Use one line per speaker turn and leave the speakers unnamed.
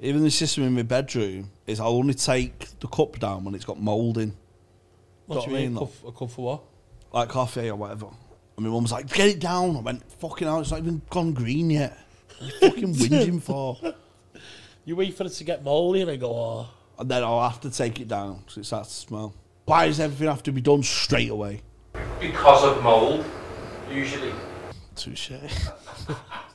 Even the system in my bedroom is I'll only take the cup down when it's got mould in.
What do you mean? A cup for what?
Like coffee or whatever. And my mum was like, get it down. I went, fucking hell, it's not even gone green yet. What are you fucking whinging for?
You wait for it to get mouldy and I go, oh.
And then I'll have to take it down because it starts to smell. Why does everything have to be done straight away?
Because of mould, usually.
Touche.